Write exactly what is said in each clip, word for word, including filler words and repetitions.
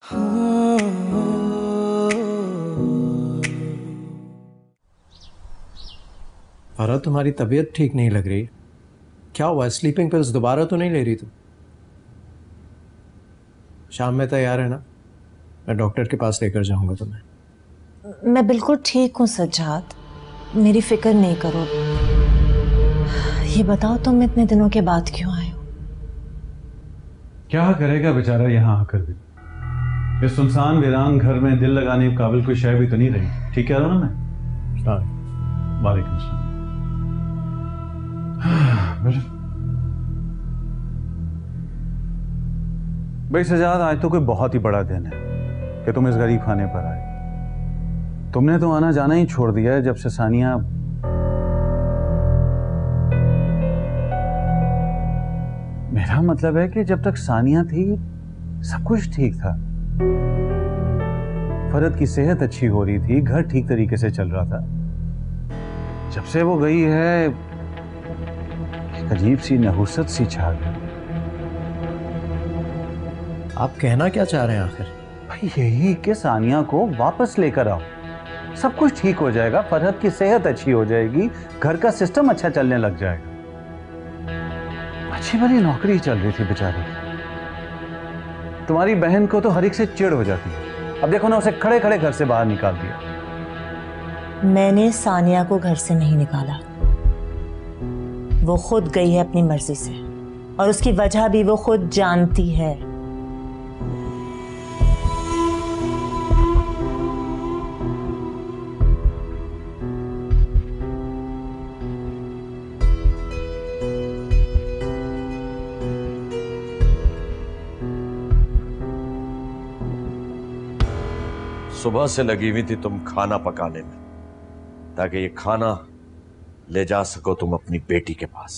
फरहत, तुम्हारी तबीयत ठीक नहीं लग रही। क्या हुआ? स्लीपिंग पिल्स दोबारा तो नहीं ले रही तुम? शाम में तैयार है ना? मैं डॉक्टर के पास लेकर जाऊंगा तुम्हें। मैं बिल्कुल ठीक हूँ सज्जाद, मेरी फिक्र नहीं करो। ये बताओ तुम इतने दिनों के बाद क्यों आए हो? क्या करेगा बेचारा यहाँ आकर भी। इस सुनसान वीरान घर में दिल लगाने के काबिल कोई शय भी तो नहीं रही। ठीक है ना? मैं वालेकुम सलाम। भाई सजाद, आज तो कोई बहुत ही बड़ा दिन है कि तुम इस गरीब खाने पर आए। तुमने तो आना जाना ही छोड़ दिया है जब से सानिया। मेरा मतलब है कि जब तक सानिया थी सब कुछ ठीक था। फरहत की सेहत अच्छी हो रही थी, घर ठीक तरीके से चल रहा था। जब से वो गई है एक अजीब सी नहुसत सी छा गई। आप कहना क्या चाह रहे हैं आखिर? भाई यही कि सानिया को वापस लेकर आओ, सब कुछ ठीक हो जाएगा, फरहत की सेहत अच्छी हो जाएगी, घर का सिस्टम अच्छा चलने लग जाएगा। अच्छी भली नौकरी चल रही थी बेचारी। तुम्हारी बहन को तो हर एक से चिढ़ हो जाती है। अब देखो ना, उसे खड़े खड़े घर से बाहर निकाल दिया। मैंने सानिया को घर से नहीं निकाला, वो खुद गई है अपनी मर्जी से, और उसकी वजह भी वो खुद जानती है। सुबह से लगी हुई थी तुम खाना पकाने में, ताकि ये खाना ले जा सको तुम अपनी बेटी के पास।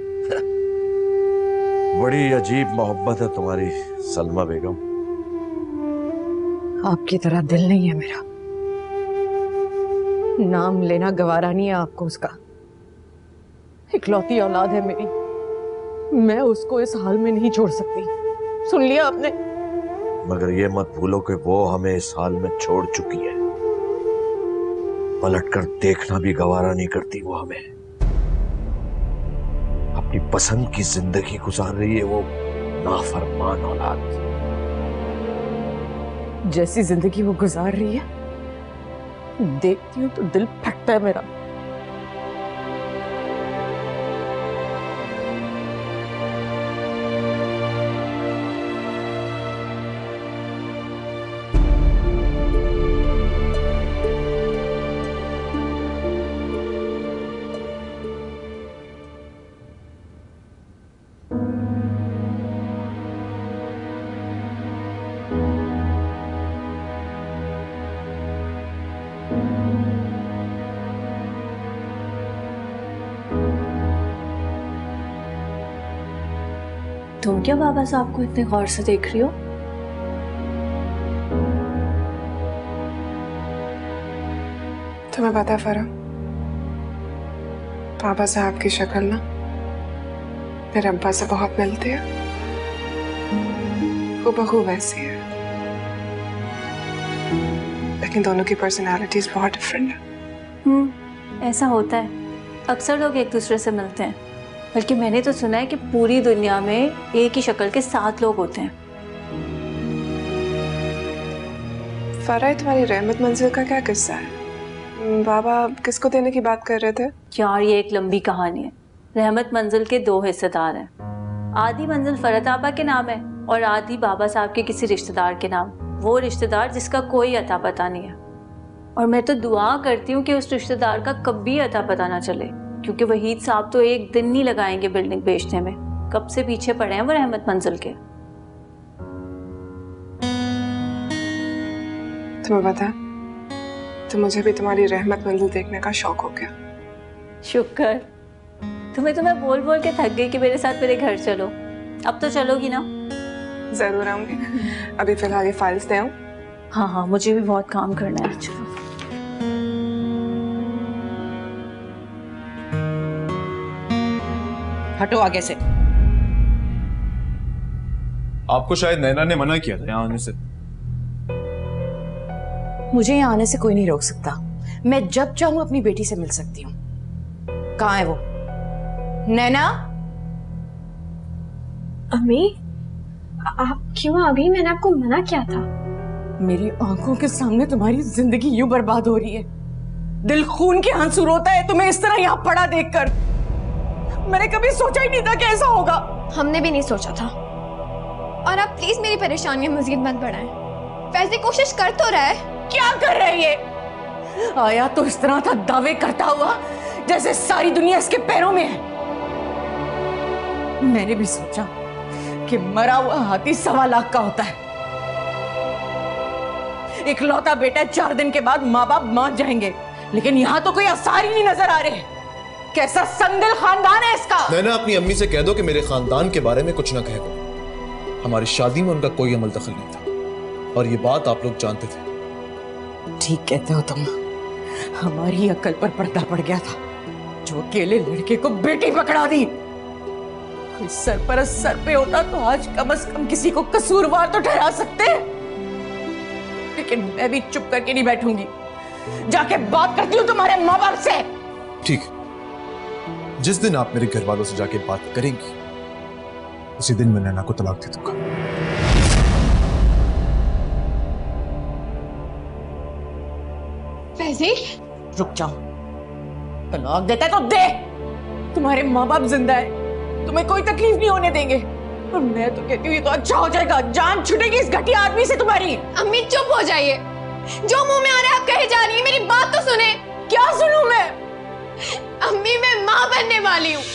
बड़ी अजीब मोहब्बत है तुम्हारी सलमा बेगम। आपकी तरह दिल नहीं है मेरा, नाम लेना गवारा नहीं है आपको उसका। इकलौती औलाद है मेरी, मैं उसको इस हाल में नहीं छोड़ सकती। सुन लिया आपने? मगर ये मत भूलो कि वो हमें इस हाल में छोड़ चुकी है। पलटकर देखना भी गवारा नहीं करती वो हमें। अपनी पसंद की जिंदगी गुजार रही है वो नाफरमान औलाद। जैसी जिंदगी वो गुजार रही है, देखती हूँ तो दिल फटता है मेरा। तुम क्या बाबा साहब को इतने गौर से देख रही हो? तुम्हें पता फरह, बाबा साहब की शक्ल ना मेरे अब्बा से बहुत मिलती है। वो बहू वैसी है, लेकिन दोनों की पर्सनालिटीज बहुत डिफरेंट है। हम्म, ऐसा होता है, अक्सर लोग एक दूसरे से मिलते हैं। बल्कि मैंने तो सुना है कि पूरी दुनिया में एक ही शक्ल के सात लोग होते हैं। फरह, तुम्हारी रहमत मंजिल का क्या किस्सा है? बाबा किसको देने की बात कर रहे थे? यार ये एक लंबी कहानी है। रहमत मंजिल के दो हिस्सेदार हैं। आधी मंजिल फरहत आपा के नाम है और आधी बाबा साहब के किसी रिश्तेदार के नाम। वो रिश्तेदार जिसका कोई अता पता नहीं है। और मैं तो दुआ करती हूँ कि उस रिश्तेदार का कभी अता पता ना चले, क्योंकि वहीद साहब तो एक दिन नहीं लगाएंगे बिल्डिंग बेचने में। कब से पीछे पड़े हैं वो रहमत मंजिल के। तुम्हें पता है, तो मुझे भी तुम्हारी रहमत मंजिल देखने का शौक हो गया। शुक्र। तुम्हें तो मैं बोल बोल के थक गई कि मेरे साथ मेरे घर चलो। अब तो चलोगी ना? जरूर आऊंगी। अभी फिलहाल ये फाइल्स दे आऊं? हाँ हाँ, मुझे भी बहुत काम करना है। चलो। हटो आगे से। आपको शायद नैना ने मना किया था यहाँ आने से। मुझे यहाँ आने से कोई नहीं रोक सकता। मैं जब चाहूँ अपनी बेटी से मिल सकती हूँ। कहाँ है वो? नैना? अम्मी, आप क्यों आ गई? मैंने आपको मना किया था। मेरी आंखों के सामने तुम्हारी जिंदगी यूं बर्बाद हो रही है। दिल खून के आंसू रोता है तुम्हें इस तरह यहाँ पड़ा देखकर। मैंने कभी सोचा ही नहीं था कि ऐसा होगा। हमने भी नहीं सोचा था। और आप प्लीज मेरी परेशानियां मजीद मत बढ़ाएं। वैसे कोशिश कर तो रहा है। क्या कर रहे ये? आया तो इस तरह था दावे करता हुआ जैसे सारी दुनिया इसके पैरों में है। मैंने भी सोचा कि मरा हुआ हाथी सवा लाख का होता है। इकलौता बेटा चार दिन के बाद माँ बाप मर जाएंगे, लेकिन यहाँ तो कोई आसार ही नहीं नजर आ रहे। कैसा संगदिल खानदान है इसका। नैना, अपनी अम्मी से कह दो कि मेरे खानदान के बारे में कुछ ना कहे। हमारी शादी में उनका कोई अमल दखल नहीं था और ये बात आप लोग जानते थे। ठीक कहते हो तुम। हमारी अकल पर पर्दा पड़ गया था जो अकेले लड़के को बेटी पकड़ा दी। कोई सरपरस्त सर पे होता तो आज कम से कम किसी को कसूरवार तो ठहरा सकते, लेकिन मैं भी चुप करके नहीं बैठूंगी। जाके बात करती हूँ तुम्हारे माँ बाप से। ठीक, जिस दिन आप मेरे घर वालों से जाके बात करेंगी उसी दिन मैं नैना को तलाक दे दूंगा। फैजी, रुक जाओ। तलाक देता है तो दे। तुम्हारे माँ बाप जिंदा है, तुम्हें कोई तकलीफ नहीं होने देंगे। और मैं तो कहती हूँ ये तो अच्छा हो जाएगा। जान छूटेगी इस घटिया आदमी से तुम्हारी। अम्मी चुप हो जाइए। जो मुंह में आ रहा है आप कहे जा रही है, मेरी बात तो सुने। क्या सुनूं मैं? अम्मी मैं माँ बनने वाली हूँ।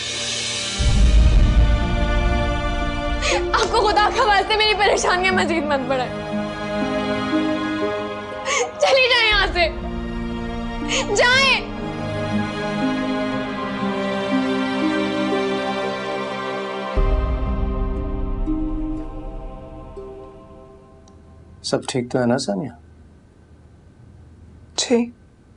आपको खुदा का वास्ते मेरी परेशानियां मजीद मत बढ़ाएं। चली जाए यहाँ से, जाएं। सब ठीक तो है ना सानिया? जी।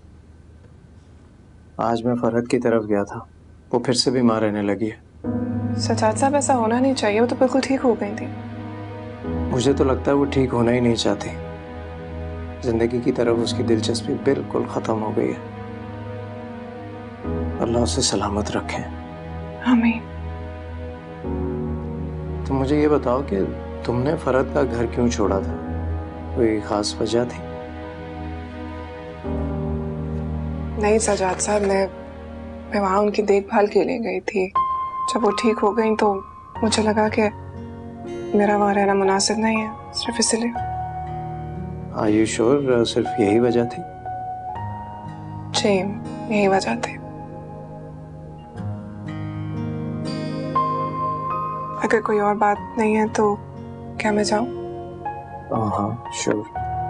आज मैं फरहत की तरफ गया था, वो फिर से बीमार रहने लगी है। सजाद साहब, ऐसा होना नहीं चाहिए। वो तो बिल्कुल ठीक हो गई थी। मुझे तो लगता है वो ठीक होना ही नहीं चाहती। जिंदगी की तरफ उसकी दिलचस्पी बिल्कुल खत्म हो गई है। अल्लाह उसे सलामत रखे। आमीन। तो मुझे ये बताओ कि तुमने फरहत का घर क्यों छोड़ा था? कोई खास वजह थी? नहीं सजाद साहब, मैं मैं वहाँ उनकी देखभाल के लिए गई थी। जब वो ठीक हो गई तो मुझे लगा कि मेरा वहाँ रहना मुनासिब नहीं है, सिर्फ इसलिए। आर यू श्योर सिर्फ यही वजह थी? जी, यही वजह थी। अगर कोई और बात नहीं है तो क्या मैं जाऊँ? हाँ श्योर।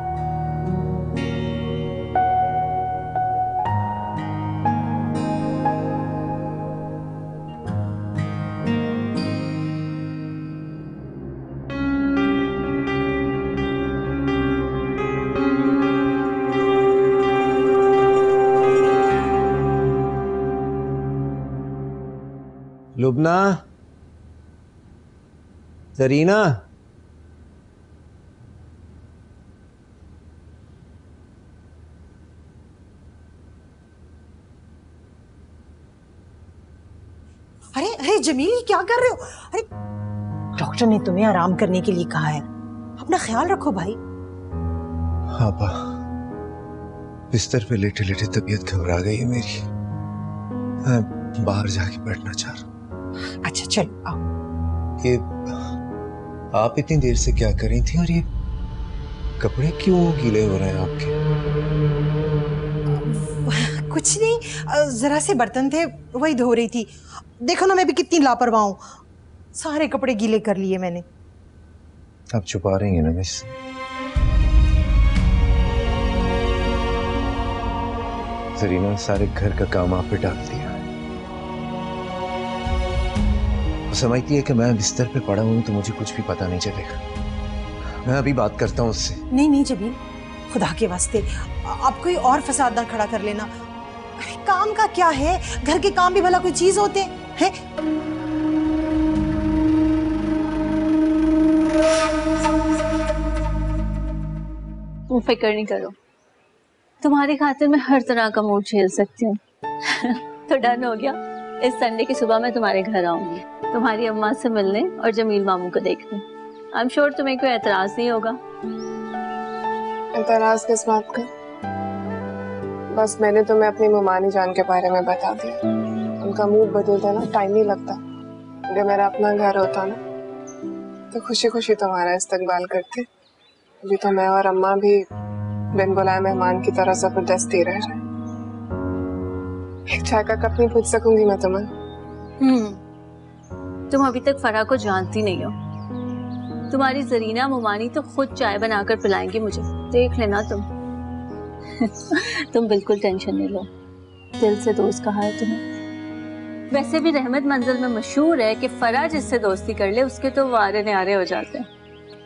लुबना, जरीना, अरे अरे जमील, क्या कर रहे हो? अरे डॉक्टर ने तुम्हें आराम करने के लिए कहा है, अपना ख्याल रखो भाई। हाँ बा, बिस्तर पे लेटे लेटे तबीयत घबरा गई है मेरी। मैं बाहर जाके बैठना चाह रहा हूँ। अच्छा चलो आओ। ये आप इतनी देर से क्या कर रही थी और ये कपड़े क्यों गीले हो रहे हैं आपके? कुछ नहीं, जरा से बर्तन थे वही धो रही थी। देखो ना मैं भी कितनी लापरवाह हूँ, सारे कपड़े गीले कर लिए मैंने। आप छुपा रही हैं ना मिस? जरीना, सारे घर का काम आप पे डाल दिया। वो समझती है कि मैं बिस्तर पे पड़ा हूं तो मुझे कुछ भी पता नहीं चलेगा। मैं अभी बात करता हूँ उससे। नहीं नहीं जमील, खुदा के वास्ते आप कोई और फसाद ना खड़ा कर लेना। अरे काम का क्या है, घर के काम भी भला कोई चीज होते हैं? तुम फिक्र नहीं करो, तुम्हारी खातिर मैं हर तरह का मूड झेल सकती हूँ। तो डन हो गया, इस संडे की सुबह मैं तुम्हारे घर आऊंगी, तुम्हारी अम्मा से मिलने और जमील मामू को देखने। आई एम श्योर तुम्हें कोई एतराज नहीं होगा। एतराज किस बात का? बस मैंने तुम्हें अपनी मुमानी जान के बारे में बता दिया। उनका मूड बदलता ना टाइम नहीं लगता। अगर मेरा अपना घर होता ना तो खुशी खुशी तुम्हारा इस्तकबाल करते। अभी तो मैं और अम्मा भी बिन बुलाए मेहमान की तरह जबरदस्ती रह रहे। एक चाय का कप नहीं पूछ सकूंगी मैं तुम्हें? हम्म तुम अभी तक फराह को जानती नहीं हो। तुम्हारी जरीना मुमानी तो खुद चाय बनाकर पिलाएंगी मुझे, देख लेना तुम। तुम बिल्कुल टेंशन नहीं लो, दिल से दोस्त कहा है तुम्हें। वैसे भी रहमत मंजिल में मशहूर है कि फराह जिससे दोस्ती कर ले उसके तो वारे न्यारे हो जाते हैं।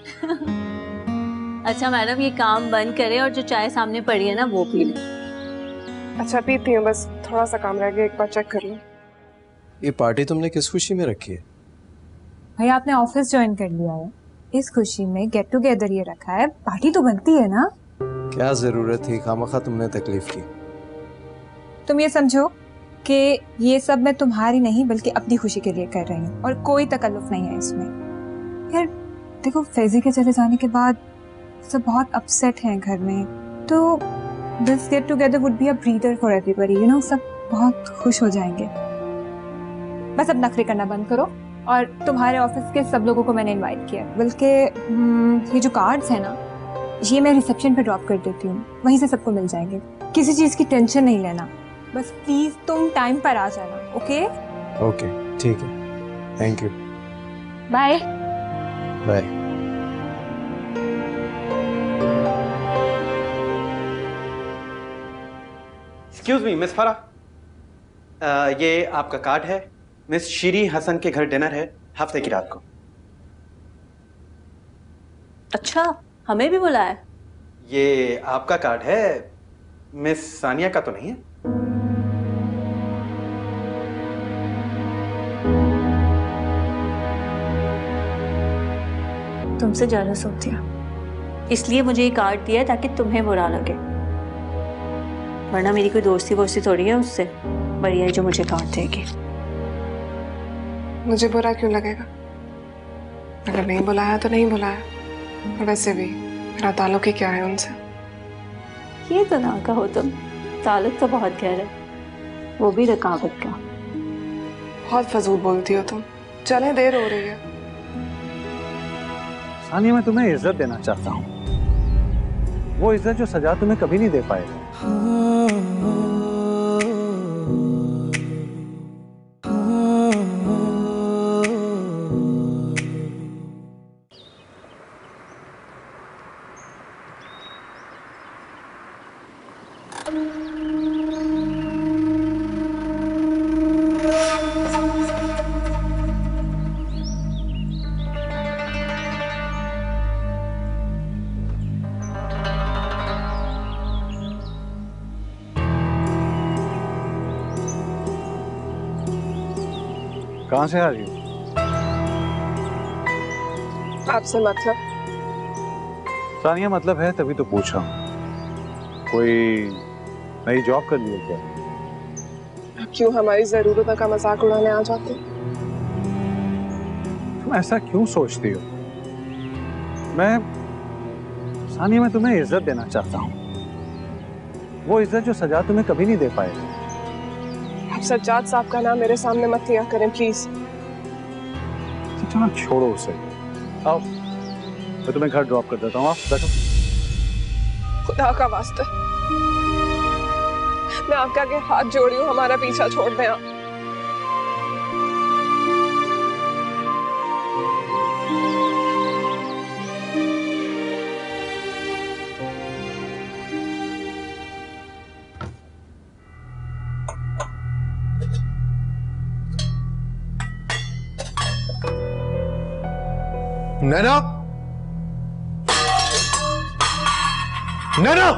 अच्छा मैडम, ये काम बंद करें और जो चाय सामने पड़ी है ना वो पी लें। अच्छा पीती हूँ, बस थोड़ा सा काम रह गया, एक बार चेक कर लो। ये पार्टी तुमने किस खुशी में रखी है? भाई आपने ऑफिस ज्वाइन कर लिया है, इस खुशी में गेट टुगेदर ये रखा है, पार्टी तो बनती है ना। क्या जरूरत थी, खामखा तुमने तकलीफ की। तुम ये समझो कि ये सब मैं तुम्हारी नहीं बल्कि अपनी खुशी के लिए कर रही हूँ और कोई तकल्लुफ नहीं है इसमें। यार देखो, फैजी के चले जाने के बाद सब बहुत अपसेट हैं घर में, तो this get together would be a breather for everybody, you know. सब बहुत खुश हो जाएंगे। बस अब नखरे करना बंद करो। और तुम्हारे ऑफिस के सब लोगों को मैंने इनवाइट किया, बल्कि ये जो कार्ड्स हैं ना, ये मैं रिसेप्शन पे ड्रॉप कर देती हूँ, वहीं से सबको मिल जाएंगे। किसी चीज की टेंशन नहीं लेना, बस प्लीज तुम टाइम पर आ जाना। ओके ओके ठीक है, thank you, bye bye. Excuse me miss Farah, ये आपका कार्ड है। मिस शीरी हसन के घर डिनर है हफ्ते की रात को। अच्छा, हमें भी बुलाया? ये आपका कार्ड है, मिस सानिया का तो नहीं है? तुमसे जेलस होती है, इसलिए मुझे ये कार्ड दिया है ताकि तुम्हें बुरा लगे, वरना मेरी कोई दोस्ती वोस्ती थोड़ी है उससे। बढ़िया है जो मुझे कार्ड देगी। मुझे बुरा क्यों लगेगा? अगर नहीं बुलाया तो नहीं बुलाया। वैसे भी मेरा ताल्लुक ही क्या है उनसे? ये तो ना कहो तुम, ताल्लुक तो बहुत गहरा है, वो भी रकाबत का। बहुत फजूल बोलती हो तुम। चले, देर हो रही है। सानिया, मैं तुम्हें इज्जत देना चाहता हूँ, वो इज्जत जो सजा तुम्हें कभी नहीं दे पाएगा। कहाँ से आ रही हो? आपसे मतलब? सानिया, मतलब है तभी तो पूछ रहा हूँ। कोई नई जॉब कर ली है क्या? आप क्यों हमारी जरूरतों का मजाक उड़ाने आ जाते? तुम ऐसा क्यों सोचती हो? मैं सानिया, मैं तुम्हें इज्जत देना चाहता हूँ, वो इज्जत जो सजा तुम्हें कभी नहीं दे पाएगा। आप सज्जाद साहब का नाम मेरे सामने मत लिया करें प्लीज। चलो छोड़ो उसे, आओ मैं तुम्हें घर ड्रॉप कर देता हूँ, आप बैठो। खुदा का वास्ता, मैं आपके आगे हाथ जोड़ी हूँ, हमारा पीछा छोड़ दें आप। नैना, नैना,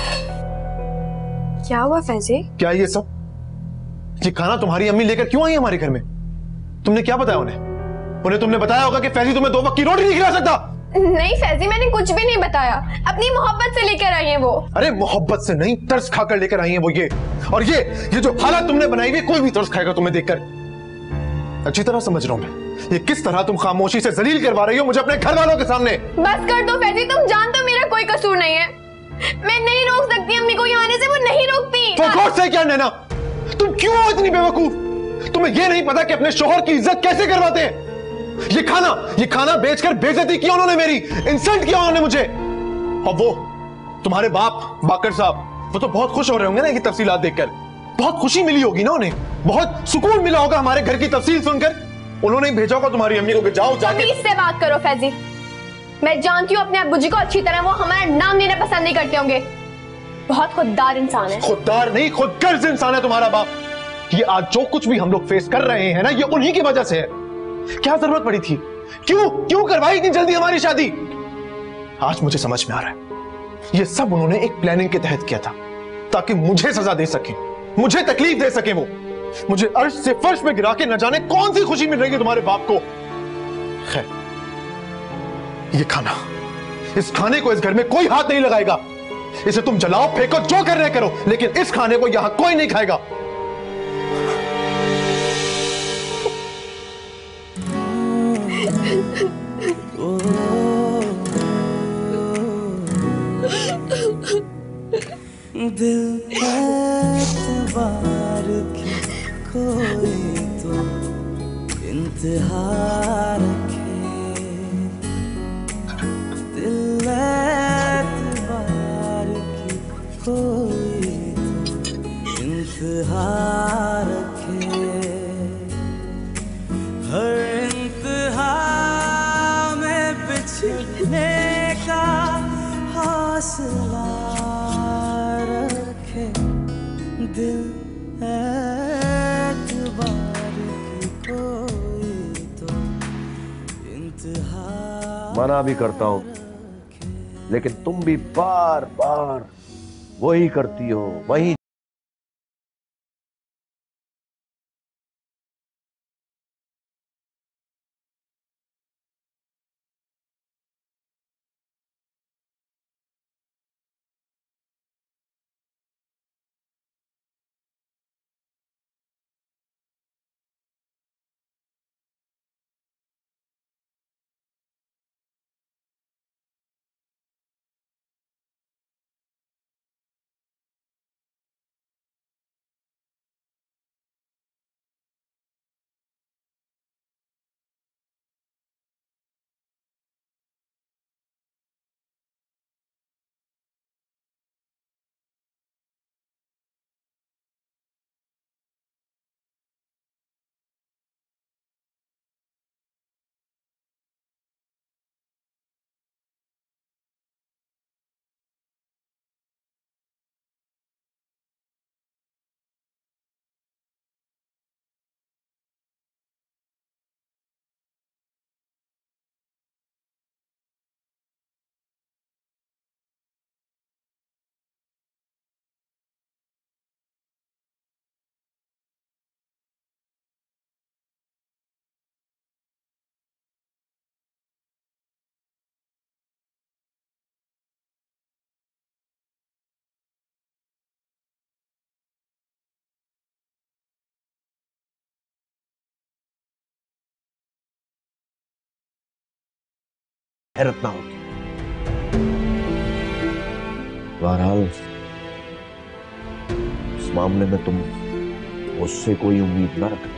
क्या हुआ फैजी? क्या ये सब? ये खाना तुम्हारी अम्मी लेकर क्यों आई हमारे घर में? तुमने क्या बताया उन्हें? उन्हें तुमने बताया होगा कि फैजी तुम्हें दो वक्त की रोटी नहीं खिला सकता। नहीं फैजी, मैंने कुछ भी नहीं बताया। अपनी मोहब्बत से लेकर आई है वो। अरे मोहब्बत से नहीं, तरस खाकर लेकर आई है वो। ये और ये ये जो हालत तुमने बनाई हुई, कोई भी तरस खाएगा तुम्हें देखकर। अच्छी तरह समझ रहा हूं मैं ये किस तरह तुम खामोशी से जलील करवा रही हो मुझे अपने घर वालों के सामने। बस कर दो फैजी, तुम जानते हो मेरा कोई कसूर नहीं है। मैं नहीं रोक सकती अम्मी को यहाँ आने से, वो नहीं रोकती। तो गौर से क्या नैना, तुम क्यों हो इतनी बेवकूफ? तुम्हें यह नहीं पता कि अपने शोहर की इज्जत कैसे करवाते हैं? ये खाना ये खाना बेचकर बेइज्जती की उन्होंने मेरी, इंसल्ट किया उन्होंने मुझे। और वो तुम्हारे बाप बाकर साहब, वो तो बहुत खुश हो रहे होंगे ना ये तफसीलात देखकर। बहुत खुशी मिली होगी ना उन्हें, बहुत सुकून मिला होगा हमारे घर की तफसील सुनकर। उन्होंने भेजा होगा तुम्हारी अम्मी को कि जाओ जाके इससे बात करो फैजी। मैं जानती हूँ अपने अब्बू जी को अच्छी तरह, वो हमारा नाम लेना पसंद नहीं करते होंगे। बहुत खुददार इंसान है। खुददार नहीं, खुदगर्ज इंसान है तुम्हारा बाप। ये आज जो कुछ भी हम लोग फेस कर रहे हैं ना, ये उन्हीं की वजह से है। क्या जरूरत पड़ी थी? क्यों क्यों करवाई इतनी जल्दी हमारी शादी? आज मुझे समझ में आ रहा है, ये सब उन्होंने एक प्लानिंग के तहत किया था ताकि मुझे सजा दे सके, मुझे तकलीफ दे सके। वो मुझे अर्श से फर्श में गिरा के न जाने कौन सी खुशी मिल रही है तुम्हारे बाप को। खैर, ये खाना, इस खाने को इस घर में कोई हाथ नहीं लगाएगा। इसे तुम जलाओ, फेंको, जो कर रहे करो, लेकिन इस खाने को यहां कोई नहीं खाएगा। दिल एतबार की कोई तो इंतहा रखे, दिल एतबार की कोई तो इंतहा रखे। हर इंतहा में बिछड़ने का हौसला रखे, दिल एतबार की कोई तो इंतहा। मना भी करता हूं, लेकिन तुम भी बार बार वही करती हो, वही। हैरत ना होगी। बहरहाल इस मामले में तुम मुझसे कोई उम्मीद ना रखना।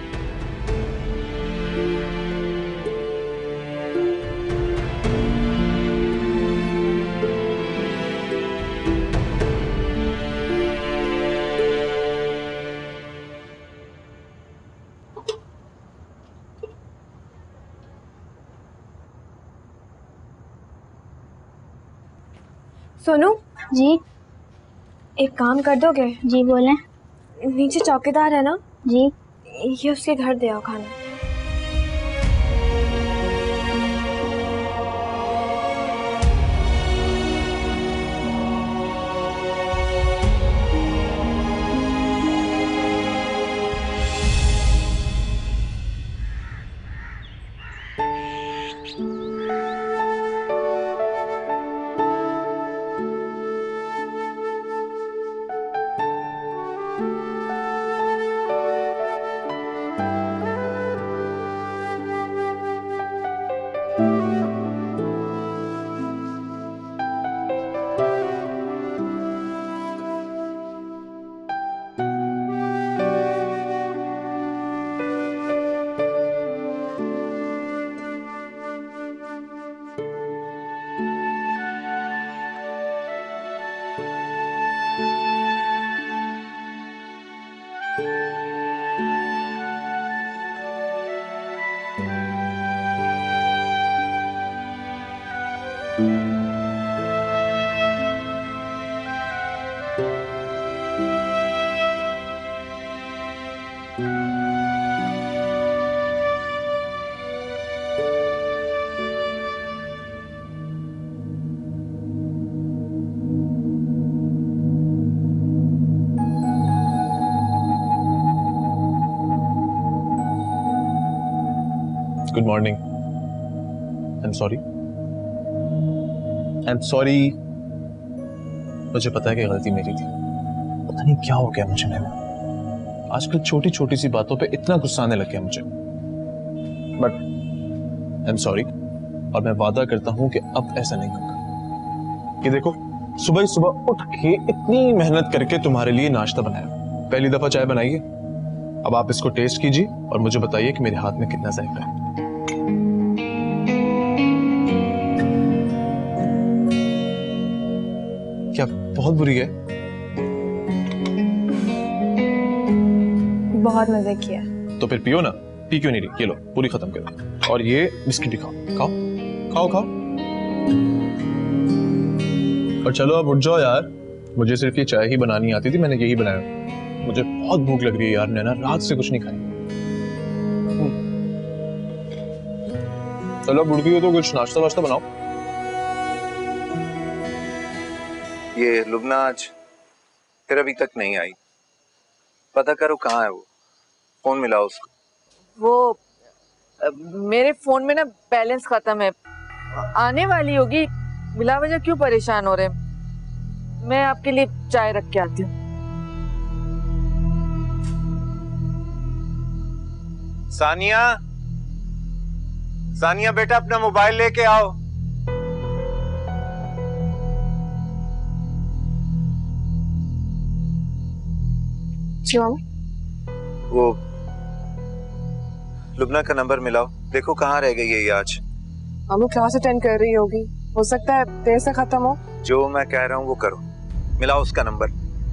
सोनू जी, एक काम कर दोगे? जी बोलें। नीचे चौकीदार है ना जी, ये उसके घर दे आओ खाना। Good morning. I am sorry, I am sorry. मुझे पता है कि गलती मेरी थी, पता नहीं क्या हो गया मुझे। मैंने आजकल छोटी छोटी सी बातों पे इतना गुस्सा आने लग गया मुझे, बट आई एम सॉरी और मैं वादा करता हूं कि अब ऐसा नहीं होगा। ये देखो, सुबह ही सुबह उठ के इतनी मेहनत करके तुम्हारे लिए नाश्ता बनाया, पहली दफा चाय बनाइए। अब आप इसको टेस्ट कीजिए और मुझे बताइए कि मेरे हाथ में कितना जायका है। क्या बहुत बुरी है? बहुत मजे किया। तो फिर पियो ना। पी क्यों नहीं रही? ये लो, पूरी खत्म करो। और ये बिस्किट भी खाओ, खाओ खाओ खाओ। और चलो अब उठ जाओ यार, मुझे सिर्फ ये चाय ही बनानी आती थी, मैंने यही बनाया। मुझे बहुत भूख लग रही है यार, नैना रात से कुछ नहीं खाई। चलो अब उठ गई हो तो कुछ नाश्ता वाश्ता बनाओ। ये लुबना आज फिर अभी तक नहीं आई, पता करो कहाँ है वो, फोन मिलाओ उसको। वो अ, मेरे फोन में ना बैलेंस खत्म है, आने वाली होगी, बिला वजह क्यों परेशान हो रहे हैं। मैं आपके लिए चाय रख के आती हूँ। सानिया, सानिया बेटा अपना मोबाइल लेके आओ। वो लुबना का नंबर मिलाओ, देखो कहाँ रह गई है ये आज। मामू क्लास अटेंड कर रही होगी, हो सकता है देर से खत्म हो। जो मैं कह रहा हूँ वो करो, मिलाओ उसका नंबर।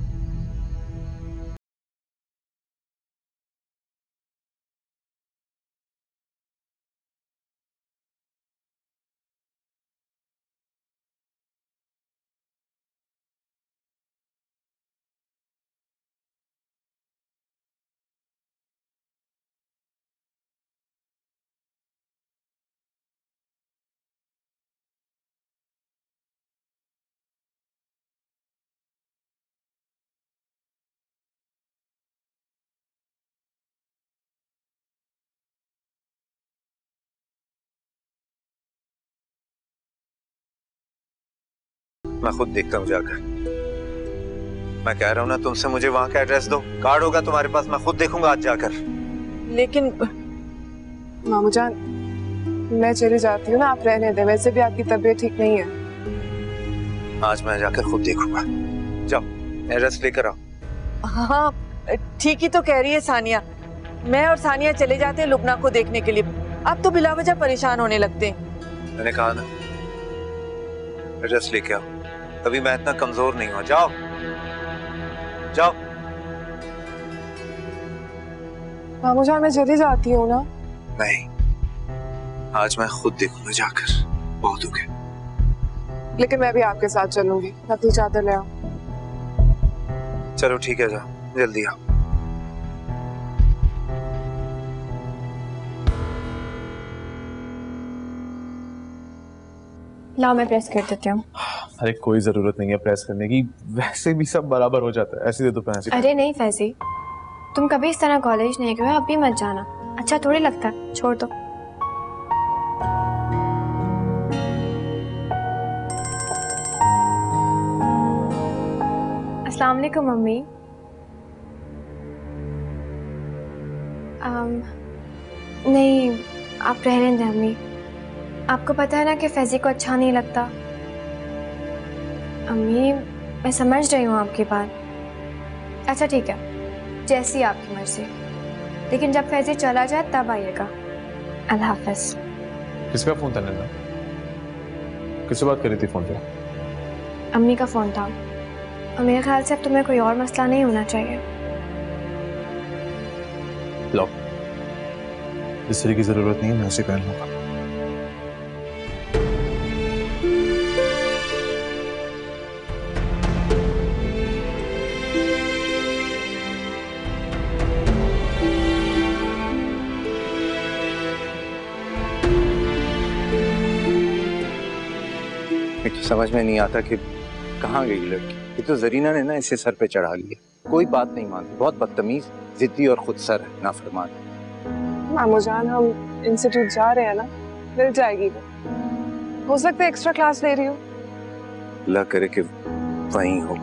मैं खुद देखता हूँ जाकर। मैं कह रहा हूँ ना तुमसे, मुझे वहां का एड्रेस दो, कार्ड होगा तुम्हारे पास, मैं खुद देखूंगा आज जाकर। लेकिन मामू जान, मैं चली जाती हूँ ना, आप रहने दे, वैसे भी आपकी तबीयत ठीक नहीं है। आज मैं जाकर खुद देखूंगा, जाओ एड्रेस लेकर आओ। हाँ ठीक ही तो कह रही है सानिया, मैं और सानिया चले जाते हैं लुबना को देखने के लिए। आप तो बिला वजह परेशान होने लगते हैं। मैंने कहा ना एड्रेस लेके आओ, अभी मैं इतना कमजोर नहीं हुआ। जाओ जाओ। मामू जान मैं चली जाती हूँ ना। नहीं, आज मैं खुद देखूंगा जाकर, बहुत हो गया। लेकिन मैं भी आपके साथ चलूंगी, अपनी चादर ले आओ। चलो ठीक है, जाओ जल्दी आओ। लाओ मैं प्रेस कर देती हूँ। अरे कोई जरूरत नहीं है प्रेस करने की, वैसे भी सब बराबर हो जाता है। ऐसे दे दो पैसे। अरे नहीं फैजी, तुम कभी इस तरह कॉलेज नहीं गए, अब भी मत जाना, अच्छा थोड़ी लगता है, छोड़ दो। अस्सलाम वालेकुम मम्मी। आम, नहीं आप रहने दें अम्मी, आपको पता है ना कि फैजी को अच्छा नहीं लगता। अम्मी मैं समझ रही हूँ आपकी बात, अच्छा ठीक है जैसी आपकी मर्जी, लेकिन जब फैजी चला जाए तब आइएगा। अल्लाह हाफ़िज़। किसका फोन था नन्ना? किससे बात कर रही थी फोन पे? अम्मी का फोन था, और मेरे ख्याल से अब तुम्हें कोई और मसला नहीं होना चाहिए। लो, इस तरह की जरूरत नहीं है, मैं उसे पहन लूंगा। तो समझ में नहीं आता कि कहाँ गई लड़की। ये तो जरीना ने ना इसे सर पे चढ़ा लिया, कोई बात नहीं मानती, बहुत बदतमीज, जिद्दी और खुदसर है, नाफरमान। मामू जान, हम इंस्टीट्यूट जा रहे हैं ना, मिल जाएगी वो। हो सकता है एक्स्ट्रा क्लास ले रही हो। अल्लाह करे कि वहीं हो।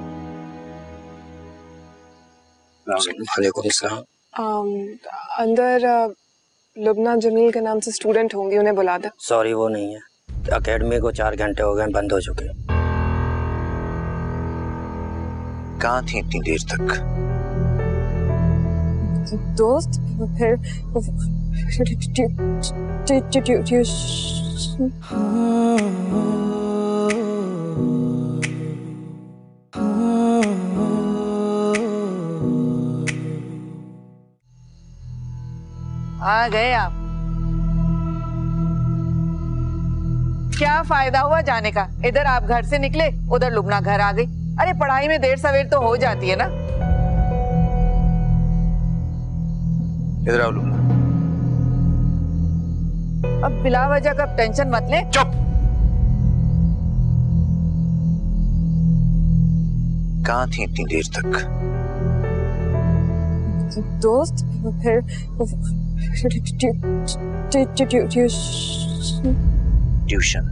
वालेकुम सलाम। um, अंदर uh, लुबना जमील के नाम से स्टूडेंट होंगी, उन्हें बुला दे। सॉरी, वो नहीं है। एकेडमी को चार घंटे हो गए, बंद हो चुके। कहाँ थी इतनी देर तक? दोस्त, फिर आ गए आप। क्या फायदा हुआ जाने का? इधर आप घर से निकले, उधर लुबना घर आ गई। अरे पढ़ाई में देर सवेर तो हो जाती है ना। इधर आओ लुबना। अब बिला वजह का टेंशन मत ले। चुप। कहाँ थी इतनी देर तक? दोस्त, फिर ट्यूशन।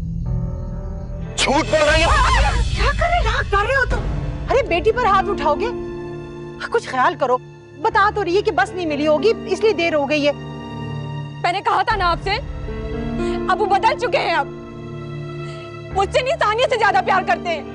झूठ बोल रही है। क्या कर रहे राग कर रहे हो तुम? अरे बेटी पर हाथ उठाओगे? कुछ ख्याल करो। बता तो रही है कि बस नहीं मिली होगी, इसलिए देर हो गई है। मैंने कहा था ना आपसे, अब वो बदल चुके हैं। अब मुझसे नहीं, सानिया से ज्यादा प्यार करते हैं।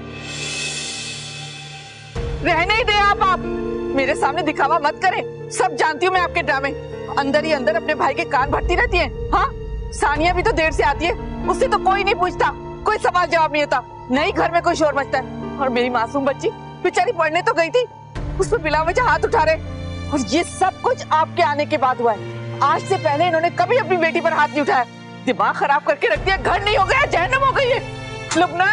रहने ही दे आप आप मेरे सामने दिखावा मत करें। सब जानती हूँ मैं आपके ड्रामे। अंदर ही अंदर अपने भाई के कान भरती रहती हैं। हाँ, सानिया भी तो देर से आती है, उससे तो कोई नहीं पूछता, कोई सवाल जवाब नहीं होता। नहीं घर में कोई शोर मचता है। और मेरी मासूम बच्ची बेचारी पढ़ने तो गई थी, उस पर बिला वजह हाथ उठा रहे। और ये सब कुछ आपके आने के बाद हुआ है। आज से पहले इन्होंने कभी अपनी बेटी पर हाथ नहीं उठाया। दिमाग खराब करके रख दिया। घर नहीं हो गया, जहन्नम हो गई है। लुबना,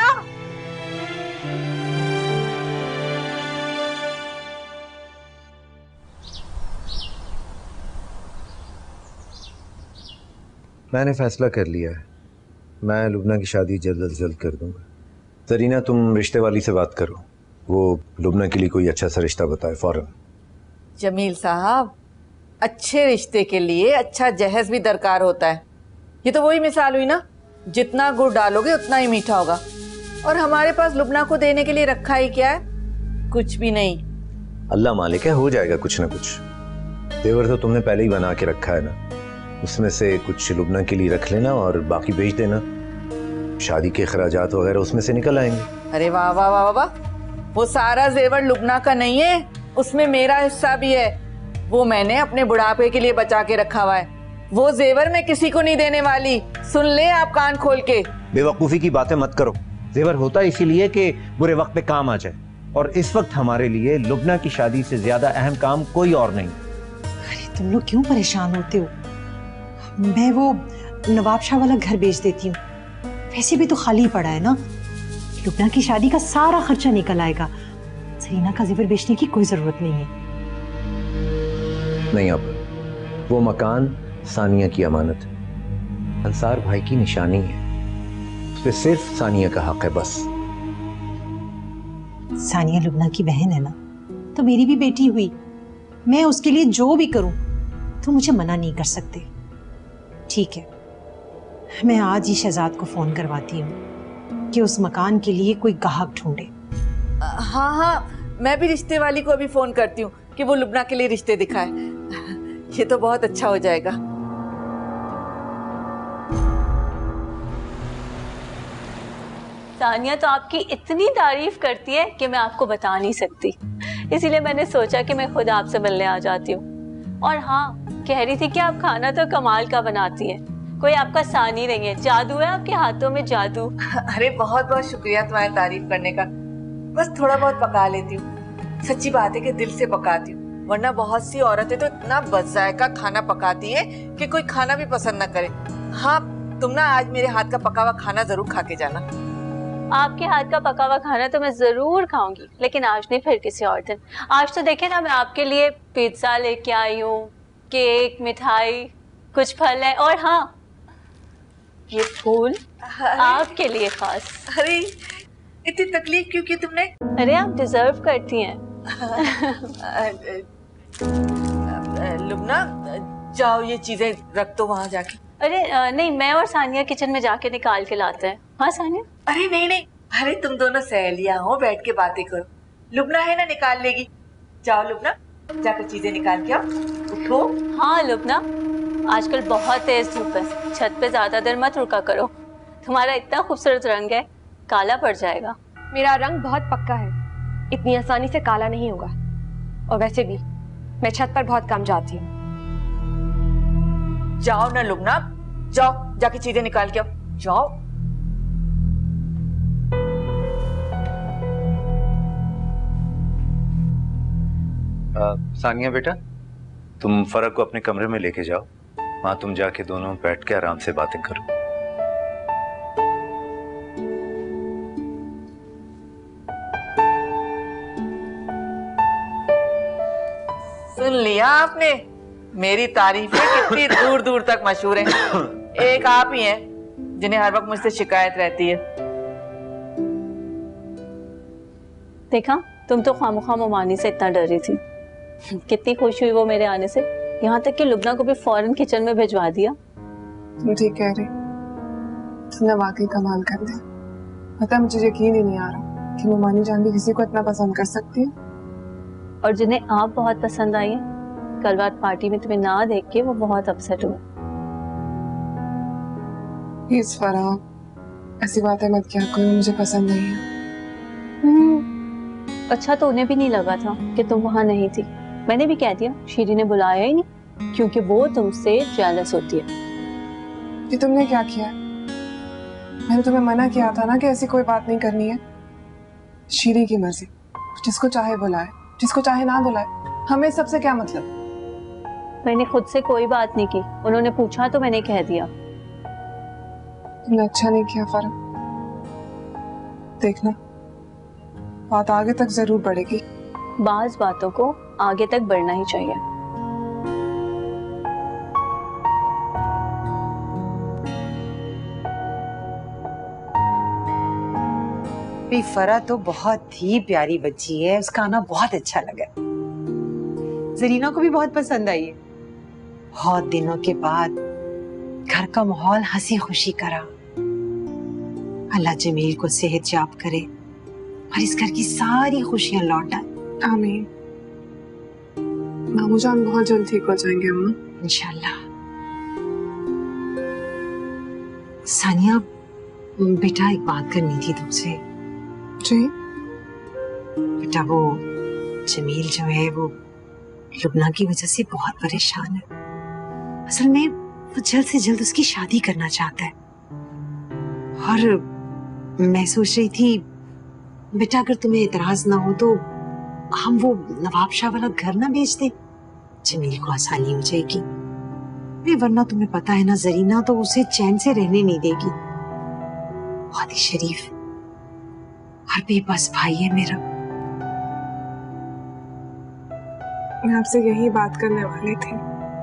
मैंने फैसला कर लिया है, मैं लुबना की शादी जल्द अज जल्द कर दूंगा। जरीना, तुम रिश्ते वाली से बात करो, वो लुबना के लिए कोई अच्छा सा रिश्ता बताए फौरन। जमील साहब, अच्छे रिश्ते के लिए अच्छा जहेज भी दरकार होता है। ये तो वही मिसाल हुई ना, जितना गुड़ डालोगे उतना ही मीठा होगा। और हमारे पास लुबना को देने के लिए रखा ही क्या है? कुछ भी नहीं। अल्लाह मालिक है, हो जाएगा कुछ ना कुछ। तेवर तो तुमने पहले ही बना के रखा है ना, उसमें से कुछ लुबना के लिए रख लेना और बाकी बेच देना। शादी के खर्चात वगैरह उसमें से निकल आएंगे। अरे वाह वाह वाह वाह, वो सारा जेवर लुबना का नहीं है, उसमें मेरा हिस्सा भी है। वो मैंने अपने बुढ़ापे के लिए बचा के रखा हुआ है। वो जेवर मैं किसी को नहीं देने वाली। सुन ले आप कान खोल के। बेवकूफी की बातें मत करो। जेवर होता इसीलिए कि बुरे वक्त पे काम आ जाए, और इस वक्त हमारे लिए लुबना की शादी से ज्यादा अहम काम कोई और नहीं। अरे तुम लोग क्यों परेशान होते हो? मैं वो नवाब शाह वाला घर बेच देती हूँ, वैसे भी तो खाली पड़ा है ना। लुबना की शादी का सारा खर्चा निकल आएगा। सरीना का जेवर बेचने की कोई जरूरत नहीं है। नहीं, अब वो मकान सानिया की अमानत है, अंसार भाई की निशानी है, उस पे सिर्फ सानिया का हक है बस। सानिया लुबना की बहन है ना, तो मेरी भी बेटी हुई। मैं उसके लिए जो भी करूं तो मुझे मना नहीं कर सकते। ठीक है, मैं आज ही शहजाद को फोन करवाती हूँ कि उस मकान के लिए कोई गाहक ढूंढे। हाँ हाँ, मैं भी रिश्ते वाली को अभी फोन करती हूँ कि वो लुबना के लिए रिश्ते दिखाए। ये तो बहुत अच्छा हो जाएगा। सानिया तो आपकी इतनी तारीफ करती है कि मैं आपको बता नहीं सकती, इसीलिए मैंने सोचा कि मैं खुद आपसे मिलने आ जाती हूँ। और हाँ, कह रही थी कि आप खाना तो कमाल का बनाती हैं, कोई आपका सानी नहीं है, जादू है आपके हाथों में, जादू। अरे बहुत बहुत शुक्रिया तुम्हारी तारीफ करने का। बस थोड़ा बहुत पका लेती हूँ, सच्ची बात है कि दिल से पकाती हूँ, वरना बहुत सी औरतें तो इतना बज़ायका खाना पकाती हैं कि कोई खाना भी पसंद न करे। हाँ, तुम ना आज मेरे हाथ का पका हुआ खाना जरूर खा के जाना। आपके हाथ का पका हुआ खाना तो मैं जरूर खाऊंगी, लेकिन आज नहीं, फिर किसी और दिन। आज तो देखे ना, मैं आपके लिए पिज्जा लेके आई हूँ, केक, मिठाई, कुछ फल है, और हाँ, ये फूल आपके लिए खास। अरे इतनी तकलीफ क्यों की तुमने? अरे आप डिजर्व करती हैं। लुबना, जाओ ये चीजें रख दो वहां जाके। अरे अ, नहीं, मैं और सानिया किचन में जाके निकाल के लाते हैं। हाँ सानिया? अरे नहीं नहीं, अरे तुम दोनों सहेलियां हो, बैठ के बातें करो। लुबना है ना, निकाल लेगी। जाओ लुबना, जाकर चीजें निकाल के आओ। उठो। हाँ लुबना, आजकल बहुत तेज धूप है, छत पे ज्यादा देर मत रुका करो। तुम्हारा इतना खूबसूरत रंग है, काला पड़ जाएगा। मेरा रंग बहुत पक्का है, इतनी आसानी से काला नहीं होगा। और वैसे भी मैं छत पर बहुत कम जाती हूँ। जाओ ना लुबना, जाओ जाके चीजें निकाल के आओ। जाओ। आ, सानिया बेटा, तुम फरक को अपने कमरे में लेके जाओ, वहां तुम जाके दोनों बैठ के आराम से बातें करो। सुन लिया आपने, मेरी तारीफें कितनी दूर दूर तक मशहूर हैं। एक आप ही हैं जिन्हें हर वक्त मुझसे शिकायत रहती है। देखा, तुम तो खामोखा मोमानी से इतना डर रही थी। कितनी खुश हुई वो मेरे आने से, यहाँ तक कि लुबना को भी फौरन किचन में भिजवा दिया। तुम ठीक कह रही, तुमने वाकई कमाल कर दिया। पता है, मुझे यकीन ही नहीं आ रहा कि मोमानी जान भी किसी को इतना पसंद कर सकती है। और जिन्हें आप बहुत पसंद आई है, कल रात पार्टी में तुम्हें ना देख के वो बहुत अपसेट हुए। प्लीज फराह, ऐसी बातें मत किया करो, मुझे पसंद नहीं है। अच्छा, तो उन्हें भी नहीं लगा था कि तुम वहां नहीं थी। मैंने भी कह दिया, शीरी ने बुलाया ही नहीं, क्योंकि वो तुमसे जेलस होती है। ये तुमने क्या किया? मैंने तुम्हें मना किया था ना कि ऐसी कोई बात नहीं करनी है। शीरी की मर्जी, जिसको चाहे बुलाए, जिसको चाहे ना बुलाए, हमें सबसे क्या मतलब। मैंने खुद से कोई बात नहीं की, उन्होंने पूछा तो मैंने कह दिया। तुमने अच्छा नहीं किया फरह। देखना, बात आगे तक जरूर बढ़ेगी। बाज बातों को आगे तक बढ़ना ही चाहिए। फरा तो बहुत ही प्यारी बच्ची है, उसका आना बहुत अच्छा लगा। जरीना को भी बहुत पसंद आई है। बहुत दिनों के बाद घर का माहौल हंसी खुशी करा। अल्लाह जमील को सेहत याब करे और इस घर की सारी खुशियां लौट आए। आमीन। मामू जान बहुत जल्द ठीक हो जाएंगे अम्मा, इंशाल्लाह। सानिया बेटा, एक बात करनी थी तुमसे। जी बेटा, वो जमील जो है वो लुबना की वजह से बहुत परेशान है। असल में वो जल्द से जल्द उसकी शादी करना चाहता है। और मैं सोच रही थी बेटा, अगर तुम्हें इतराज ना हो तो हम वो नवाब शाह वाला घर ना बेच दे, जमील को आसानी हो जाएगी। नहीं, वरना तुम्हें पता है ना, जरीना तो उसे चैन से रहने नहीं देगी। बहुत ही शरीफ और बेबस भाई है मेरा। मैं आपसे यही बात करने वाली थी।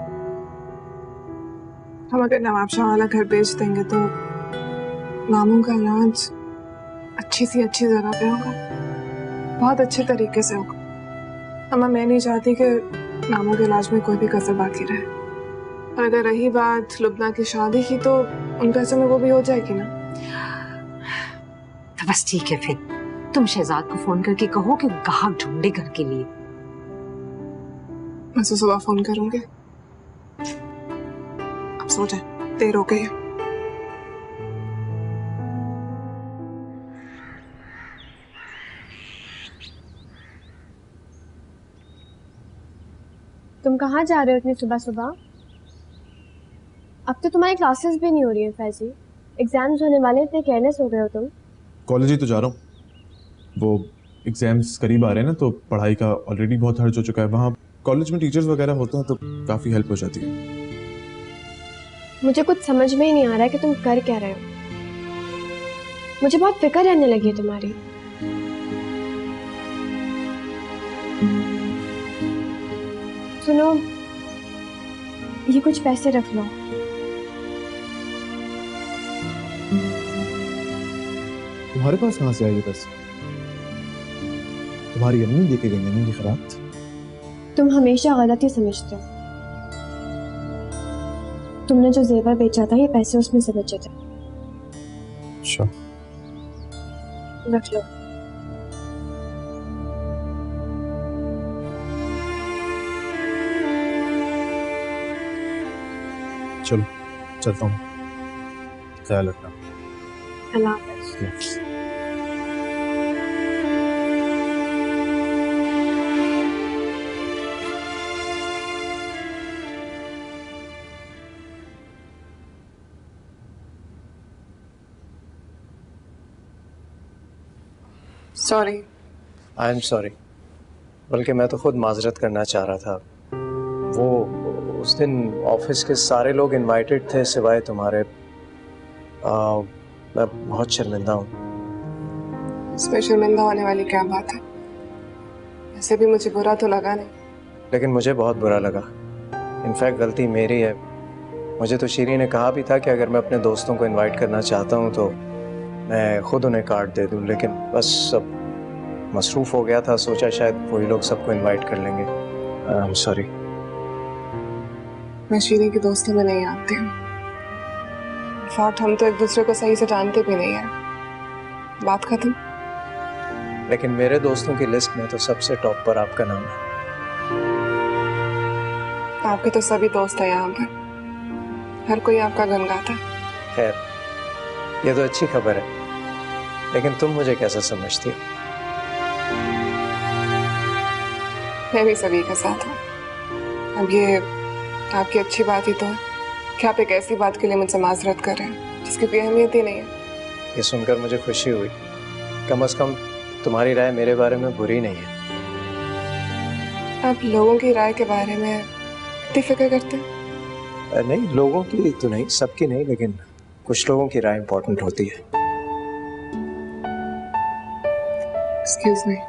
हम अगर नवाब शाह वाला घर बेच देंगे तो मामू का इलाज अच्छी सी अच्छी जगह पे होगा, बहुत अच्छे तरीके से होगा। अम्मा, मैं नहीं चाहती कि मामू के इलाज में कोई भी कसर बाकी रहे। और अगर रही बात लुबना की शादी की, तो उन पैसों में वो भी हो जाएगी ना। तो बस ठीक है, फिर तुम शहजाद को फोन करके कहो कि गाहक ढूंढे घर के लिए। मैं सुबह फोन करूंगी। अब सो जाए, देर हो गई है। तुम कहाँ जा रहे हो इतनी सुबह सुबह? अब तो तुम्हारी क्लासेस भी नहीं हो रही है फैजी, एग्जाम्स होने वाले, इतने केयरलेस हो गए हो तुम। कॉलेज ही तो जा रहा हूँ, वो एग्जाम्स करीब आ रहे हैं ना, तो पढ़ाई का ऑलरेडी बहुत हर्ज हो चुका है। वहाँ कॉलेज में टीचर्स वगैरह होते हैं तो काफ़ी हेल्प हो जाती है। मुझे कुछ समझ में ही नहीं आ रहा है कि तुम कर क्या रहे हो। मुझे बहुत फिक्र रहने लगी है तुम्हारी। सुनो, ये कुछ पैसे रख लो। तुम्हारे पास कहाँ से आए ये पैसे? तुम्हारी अम्मी देके गई ना ये खराब। तुम हमेशा गलत ही समझते हो। तुमने जो जेवर बेचा था ये पैसे उसमें से बचे थे। अच्छा, रख लो। चलो चलता हूँ, ख्याल रखना। अल्लाह हाफ़िज़। सॉरी। आई एम सॉरी, बल्कि मैं तो खुद माजरत करना चाह रहा था। वो उस दिन ऑफिस के सारे लोग इनवाइटेड थे सिवाय तुम्हारे। आ, मैं बहुत शर्मिंदा हूँ। इसमें शर्मिंदा होने वाली क्या बात है? ऐसे भी मुझे बुरा तो लगा नहीं। लेकिन मुझे बहुत बुरा लगा। इनफैक्ट गलती मेरी है। मुझे तो शीरी ने कहा भी था कि अगर मैं अपने दोस्तों को इनवाइट करना चाहता हूँ तो मैं खुद उन्हें कार्ड दे दूँ, लेकिन बस सब मसरूफ़ हो गया था। सोचा शायद वही लोग सबको इनवाइट कर लेंगे। I am sorry. मैं शीरी की दोस्तों में नहीं आती हूँ। इनफैक्ट हम तो एक दूसरे को सही से जानते भी नहीं है। बात खत्म। लेकिन मेरे दोस्तों की लिस्ट में तो सबसे टॉप पर आपका नाम है। आपके तो सभी दोस्त हैं यहाँ पर, हर कोई आपका गुन गाता है। खैर, ये तो अच्छी खबर है, लेकिन तुम मुझे कैसा समझती हो? मैं भी सभी के साथ हूँ। अब ये आपकी अच्छी बात ही तो है कि आप एक ऐसी बात के लिए मुझसे माजरत कर रहे हैं जिसकी कोई अहमियत ही नहीं है। ये सुनकर मुझे खुशी हुई। कम से कम तुम्हारी राय मेरे बारे में बुरी नहीं है। आप लोगों की राय के बारे में इतनी फिक्र करते हैं? नहीं, लोगों की तो नहीं, सबकी नहीं, लेकिन कुछ लोगों की राय इंपॉर्टेंट होती है। Excuse me.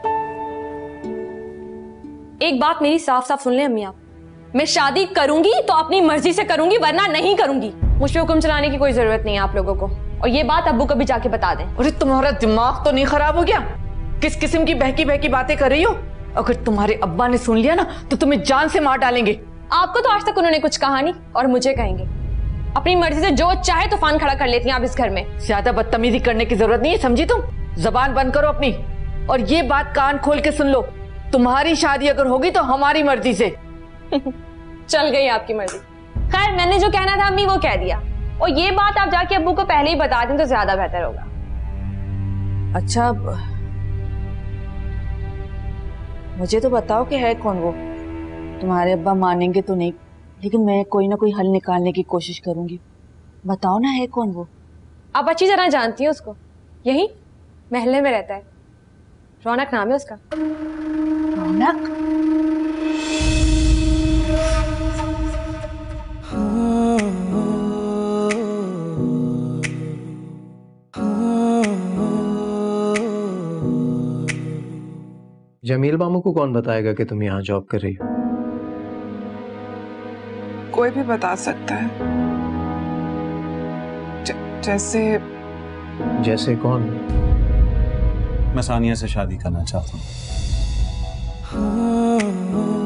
एक बात मेरी साफ साफ सुन ले अम्मी आप, मैं शादी करूंगी तो अपनी मर्जी से करूंगी, वरना नहीं करूंगी। मुझ पे हुक्म चलाने की कोई जरूरत नहीं है आप लोगों को, और ये बात अब्बू को भी जाके बता दें। अरे तुम्हारा दिमाग तो नहीं खराब हो गया? किस किस्म की बहकी बहकी बातें कर रही हो? अगर तुम्हारे अब्बा ने सुन लिया ना तो तुम्हें जान से मार डालेंगे। आपको तो आज तक उन्होंने कुछ कहा नहीं, और मुझे कहेंगे। अपनी मर्जी से जो चाहे तूफान खड़ा कर लेती हैं आप इस घर में। ज्यादा बदतमीजी करने की जरूरत नहीं है, समझी तुम? जबान बंद करो अपनी, और ये बात कान खोल के सुन लो। तुम्हारी शादी अगर होगी तो हमारी मर्जी से। चल गई आपकी मर्जी। खैर, मैंने जो कहना था अम्मी वो कह दिया, और ये बात आप जाके अब्बू को पहले ही बता दें तो ज्यादा बेहतर होगा। अच्छा, मुझे तो बताओ कि है कौन वो? तुम्हारे अब्बा मानेंगे तो नहीं, लेकिन मैं कोई ना कोई हल निकालने की कोशिश करूंगी। बताओ ना, है कौन वो? आप अच्छी तरह जानती हैं उसको, यही महल्ले में रहता है। रौनक नाम है उसका। रौनक? जमील मामू को कौन बताएगा कि तुम यहाँ जॉब कर रही हो? कोई भी बता सकता है। ज, जैसे जैसे कौन? मैं सानिया से शादी करना चाहता हूँ।